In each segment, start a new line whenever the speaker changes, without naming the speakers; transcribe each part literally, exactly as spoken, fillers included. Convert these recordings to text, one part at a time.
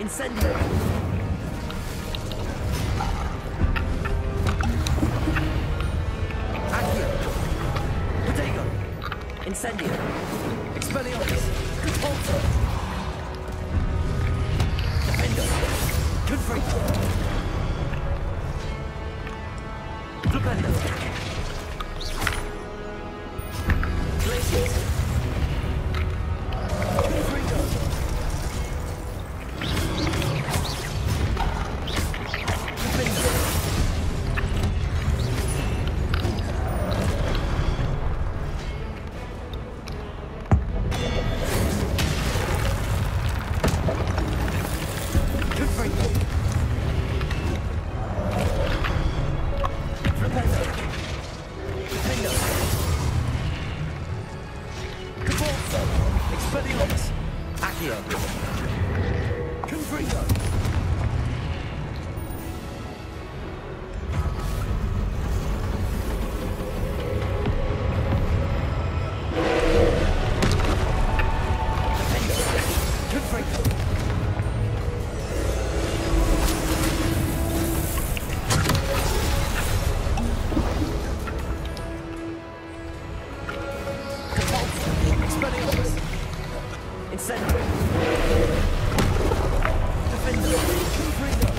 Incendio. Accio. Protego. Incendio. Expelliarmus. Repulsor. Defendo. Confringo. Flipendo. Glacius. Confringo. Defendo. Confringo. Flipendo. Defendo. Cabalzo. Expelliarmus. Accio. Confringo. Defendo. Confringo. Cabalzo. Expelliarmus. Incendio. Defendo. Confringo.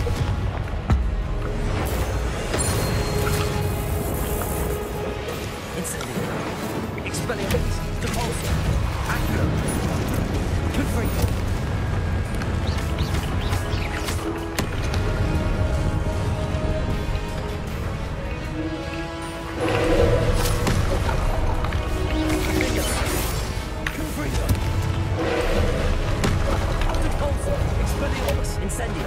Incendio. Expelliarmus. Cabalzo. Accio. Confringo. Defendo. Confringo. Repulsor. Expelliarmus. Incendio.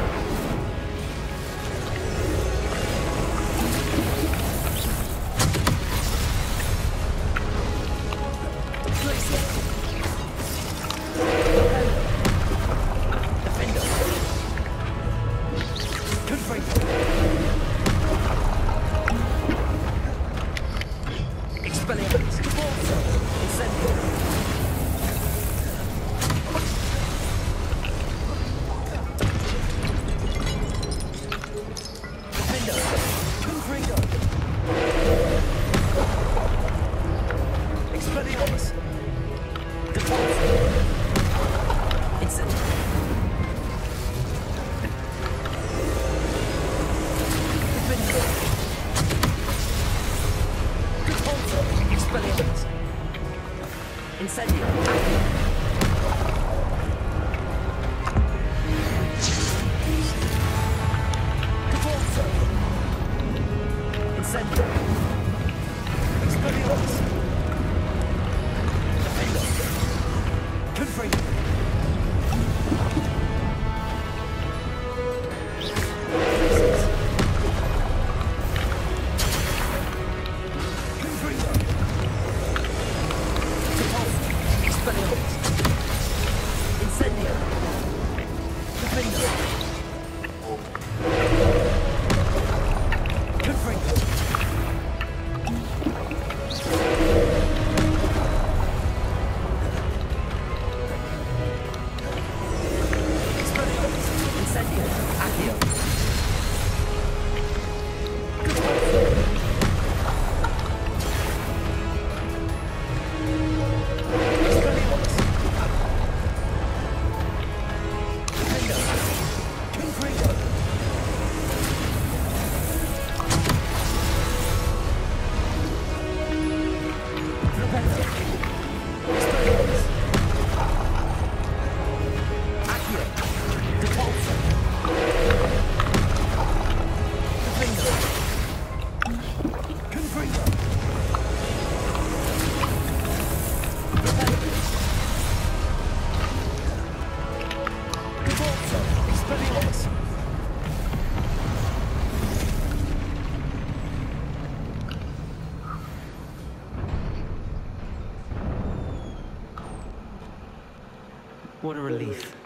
Glacius. Defendo. Confringo. Expelliarmus. Repulsor. Incendio. Defendo. Confringo. Expelliarmus. Repulsor. Incendio. Defendo. Repulsor. Expelliarmus. Incendio. Repulsor. Incendio. Expelliarmus. Defendo. Confringo. Glacius. Confringo. Repulsor. Expelliarmus. Incendio. Defendo. Confringo. Expelliarmus. Incendio. Accio. Repulsor. Expelliarmus. Defendo. Confringo. Flipendo. Expelliarmus. Accio. Repulsor. Defendo. Confringo. Flipendo. Cabalzo. Expelliarmus. What a relief.